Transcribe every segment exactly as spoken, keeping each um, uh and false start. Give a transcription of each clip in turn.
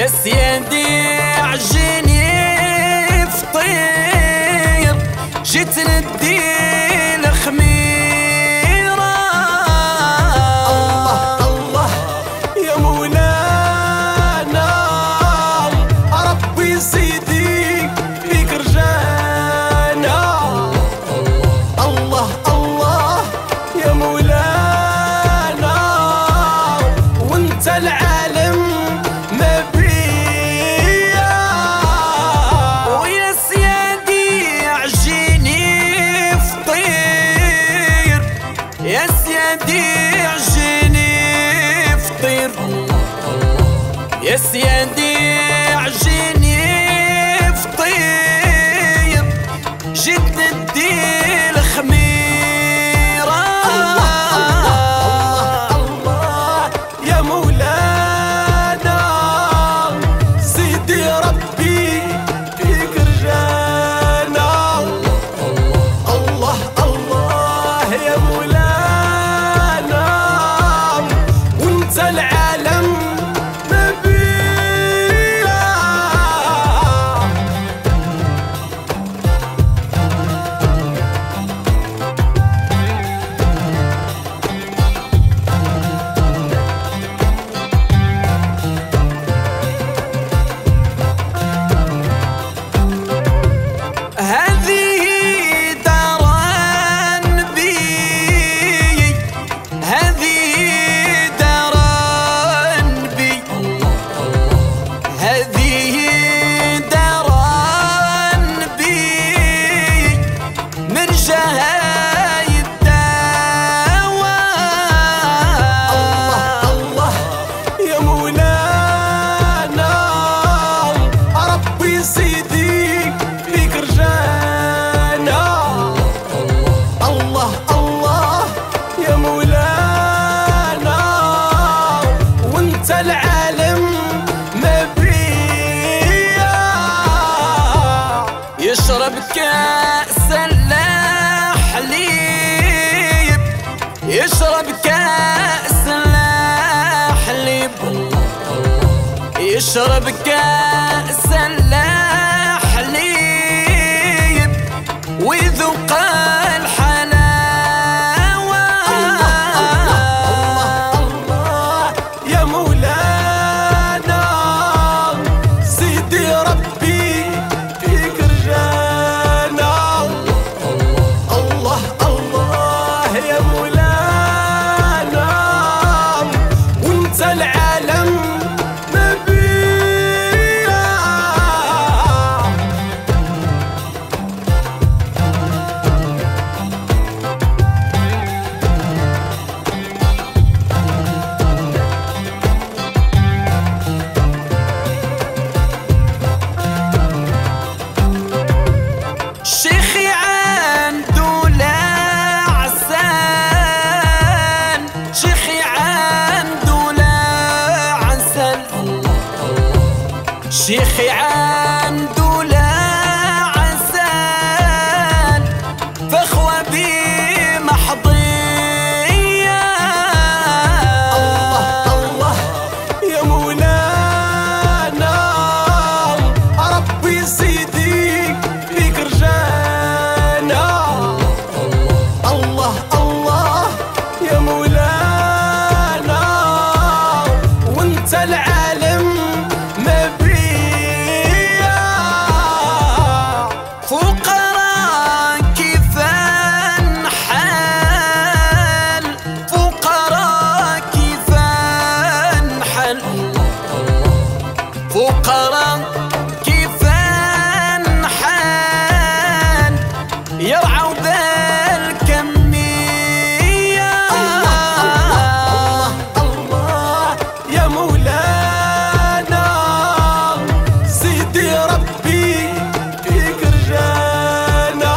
سيادي عجيني فطير، جيت ندي الخميرة. الله الله يا مولانا، ربي يزيدك فيك رجانا. الله الله يا مولانا، وانت العالم ما بيا. ويا سيادي عجيني فطير، يا سيادي عجيني فطير، يا سيادي عجيني فطير، جيت ندي الخميرة. الله الله يا مولانا، سيدي ربي فيك رجانا. الله الله يا مولانا، وانت العالم ما بيا. هذه دار النبي، هذه دار النبي، هذه دار النبي، من جهاي الدواء. الله الله يا مولانا، ربي يزيدك فيك رجانا. الله الله يا مولانا، وانت العالم ما بيا. يشرب كأس الحليب، يشرب كأس الحليب، يشرب كأس الحليب، ويذوق الحلاوة. الله يا مولانا، سيدي ربي فيك رجانا. الله الله يا مولانا، وانت العالم ما بيا. شيخي عنده لا عسل، شيخي عنده لا عسل، شيخي عنده لا عسل، فخوة بمحضية. الله الله يا مولانا، ربي يزيدك فيك رجانا. الله الله يا مولانا، وانت العالم ما بيا. فقراء كيف نحل، فقراء كيف نحل، فقراء كيف نحل، يرعوا بالكمية. الله الله يا مولانا، سيدي ربي فيك رجانا.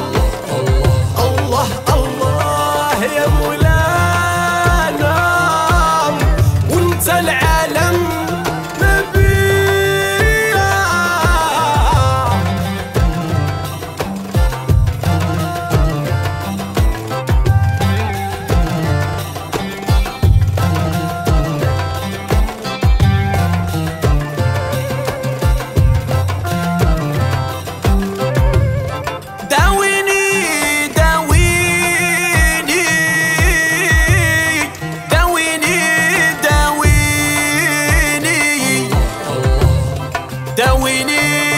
الله الله يا مولانا، وانت العالم ما بيا. ويني